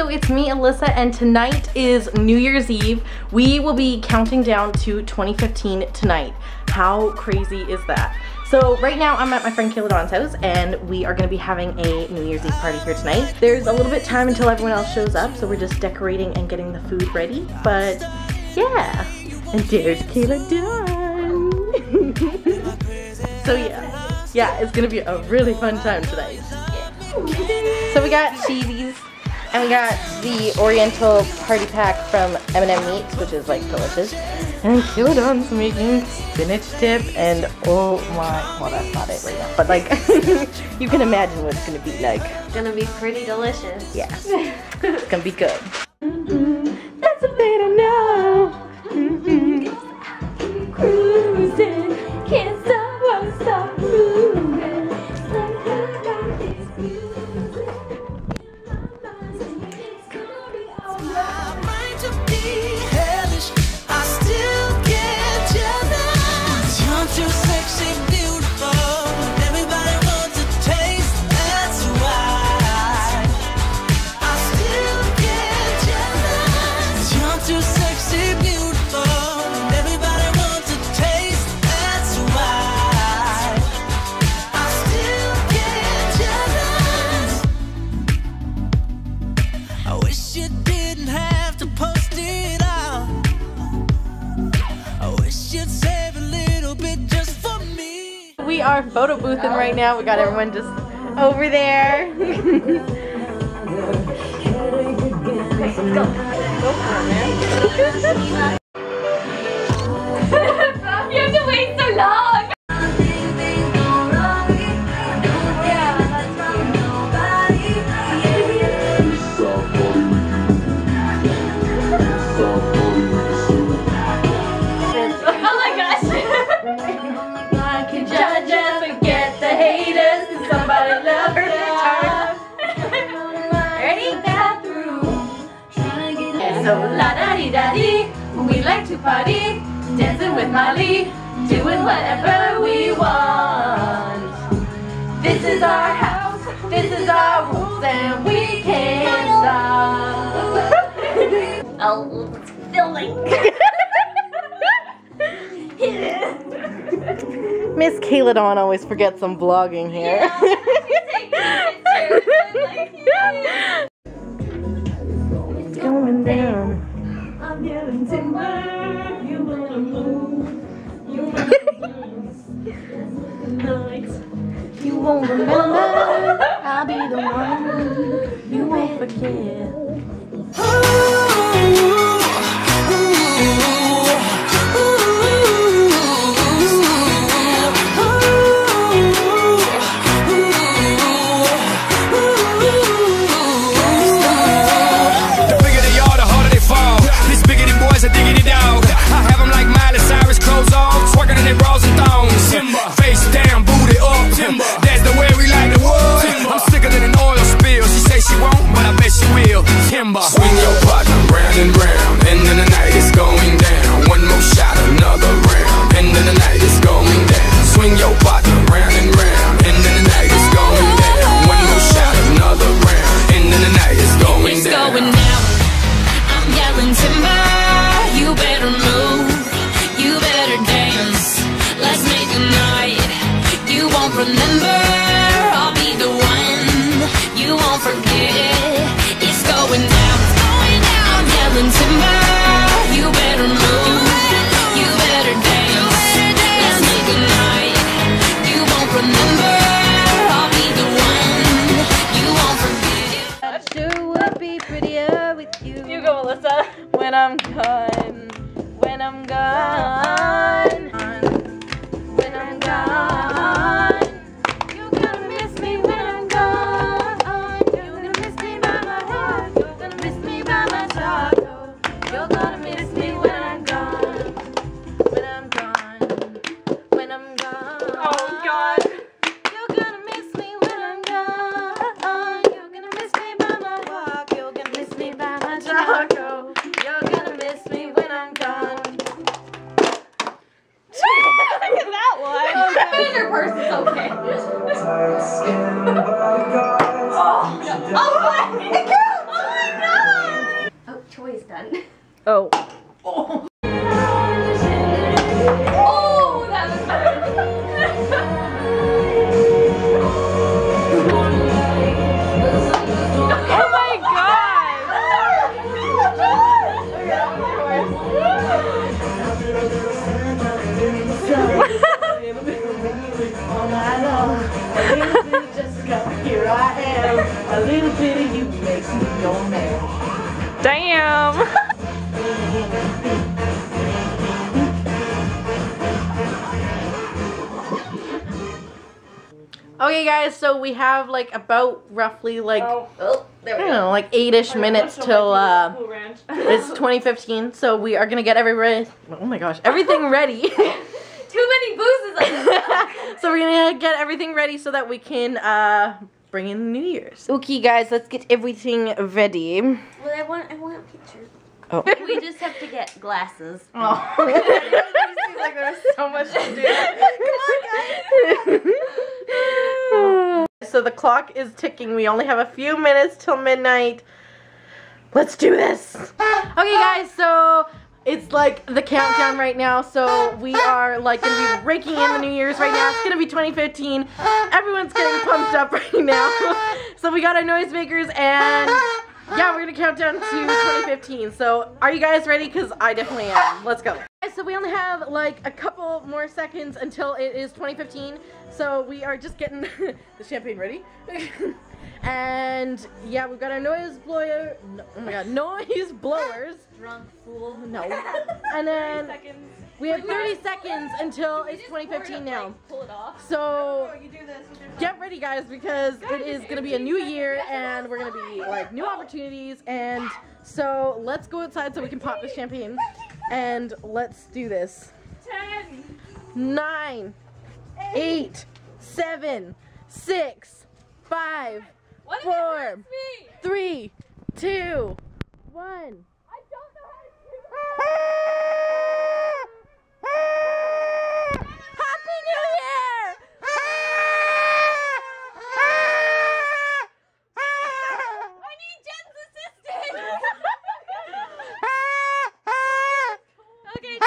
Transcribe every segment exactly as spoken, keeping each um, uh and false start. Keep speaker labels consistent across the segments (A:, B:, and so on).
A: So it's me, Alyssa, and tonight is New Year's Eve. We will be counting down to twenty fifteen tonight. How crazy is that? So right now I'm at my friend Kayla house and we are gonna be having a New Year's Eve party here tonight. There's a little bit of time until everyone else shows up, so we're just decorating and getting the food ready. But yeah, and there's Kayla Dawn. So yeah, yeah, it's gonna be a really fun time tonight. Yeah. So we got cheesies. And we got the Oriental Party Pack from M and M Meats, which is like delicious. And Kayla Dawn's making spinach dip, and oh my, well that's not it right now, but like, you can imagine what it's gonna be like.
B: It's gonna be pretty delicious.
A: Yeah, it's gonna be good. Mm-hmm. That's a bit I know. Mm-hmm. Cruising, can't stop, won't stop moving. We are photo boothing right now. We got everyone just over there. Go. Go for it, man. You have to wait so long. So la da dee da dee, we like to party, dancing with Molly, doing whatever we want. This is our house, this is our rules, and we can't stop. Oh, it's filling. Miss Kayla Dawn always forgets I'm vlogging here. Yeah, it's going down. I'm getting timber. You wanna move. You wanna move. You won't remember. I'll be the one you won't forget.
C: Swing your partner round and round, and then the night is going down. One more shot, another round, and then the night is going down. Swing your partner round and round, and then the night is going down. One more shot, another round, and then the night is going
D: it's
C: down.
D: It's going down. I'm yelling timber. You better move. You better dance. Let's make a night you won't remember. I'll be the one you won't forget. It's going down, it's going down. I'm yelling timber. You better move. You better dance. Let's make a night you won't remember. I'll be the one you won't forget.
A: That sure would be prettier with you. You go, Alyssa. When I'm gone. When I'm gone. When I'm gone. You're gonna miss me when I'm gone. You're gonna miss me by my heart. You're gonna miss me by my talk. You're gonna miss me when I'm gone. When I'm gone. When I'm gone. Oh God. You're gonna miss me when I'm gone. You're gonna miss me by my walk. You're gonna miss me by my talk. You're gonna miss me when I'm gone. Look at that one. Oh, finger purse is okay. oh, oh my God. Oh my God. Oh.
B: Oh, that was better.
A: Oh my god!
E: Here I am, a little bit of you makes me go mad.
A: Damn! Okay guys, so we have like about roughly like
B: Oh, oh, there
A: I
B: we
A: don't
B: go.
A: know, like eight-ish minutes till uh it's twenty fifteen, so we are gonna get everybody oh my gosh, everything ready.
B: Too many boozes.
A: So we're gonna get everything ready so that we can uh bring in New Year's. Okay guys, let's get everything ready.
B: Well, I want, I want pictures.
A: Oh.
B: We just have to get glasses.
A: Oh. Seems like there's so much to do. Come on, guys. So the clock is ticking. We only have a few minutes till midnight. Let's do this. Okay, guys. So it's like the countdown right now. So we are like gonna be raking in the New Year's right now. It's gonna be twenty fifteen. Everyone's getting pumped up right now. So we got our noisemakers and. Yeah, we're gonna count down to twenty fifteen. So, are you guys ready? Because I definitely am. Let's go. So we only have like a couple more seconds until it is twenty fifteen. So we are just getting the champagne ready. And yeah, we've got our noise blower. No, oh my god, noise blowers.
B: Drunk fool.
A: No. And then we have thirty seconds until it's twenty fifteen now.
B: Pull it off.
A: So get ready, guys, because it is gonna be a new year and we're gonna be like new opportunities. And so let's go outside so we can pop the champagne and let's do this.
B: Ten.
A: Nine, eight, seven, six, five,
B: What if it
A: four,
B: hurts me?
A: three, two, one.
B: I don't know how to do
A: Happy New Year!
B: I need Jen's assistance. Okay.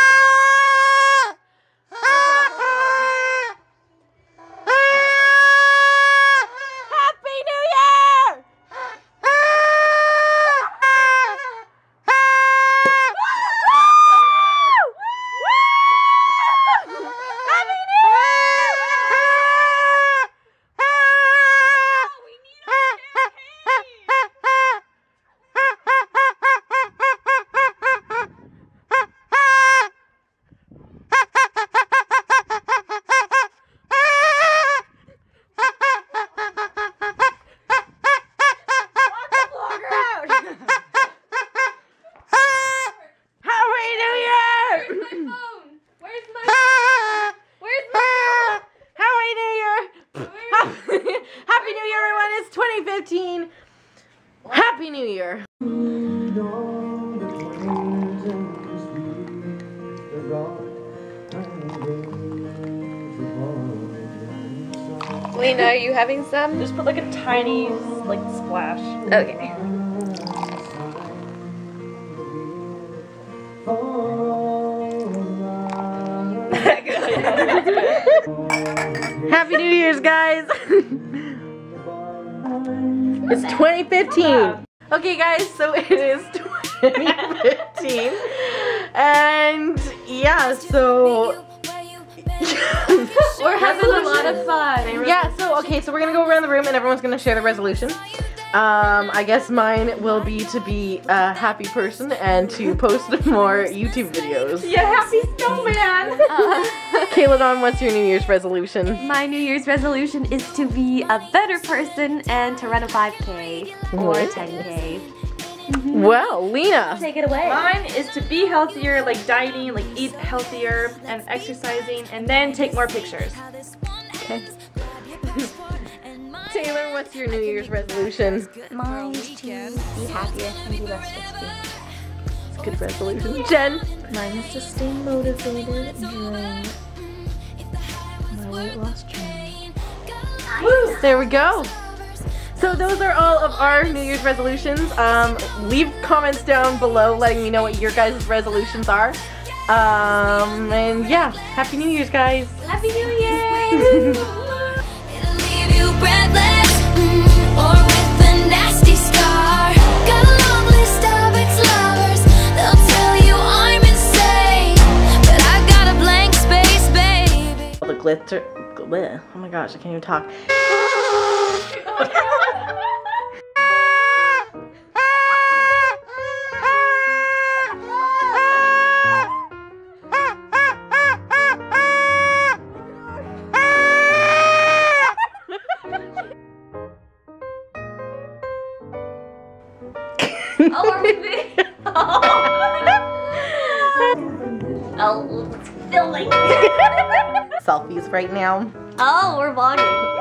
A: Happy New Year! Happy New Year!
B: Lena, are you having some?
F: Just put like a tiny, like, splash.
B: Okay.
A: Happy New Year's, guys! It's twenty fifteen. Okay, guys, so it is twenty fifteen. And yeah, so
B: We're having a lot of fun.
A: yeah, so okay, so we're gonna go around the room and everyone's gonna share the resolution. Um, I guess mine will be to be a happy person and to post more YouTube videos.
F: Yeah, happy snowman!
B: Uh,
A: Kayla Dawn, what's your New Year's resolution?
B: my New Year's resolution is to be a better person and to run a five K or a ten K.
A: Well, Lena.
B: Take it away.
F: Mine is to be healthier, like dieting, like eat healthier and exercising, and then take more pictures.
A: Okay. Taylor, what's your New Year's resolution?
B: Mine is to be happier and be less stressful.
A: It's a good resolution. Jen?
B: Mine is to stay motivated during my weight loss journey.
A: There we go. So those are all of our New Year's resolutions. Um, leave comments down below letting me know what your guys' resolutions are. Um, and yeah, Happy New Year's, guys.
B: Happy New Year!
D: It'll leave you breathless, mm, or with a nasty scar. Got a long list of ex-lovers, they'll tell you I'm insane, but I've got a blank space, baby.
A: The glitter, bleh. Oh my gosh, I can't even talk.
B: Oh, are we big? Oh, it's filming.
A: Selfies right now.
B: Oh, we're vlogging.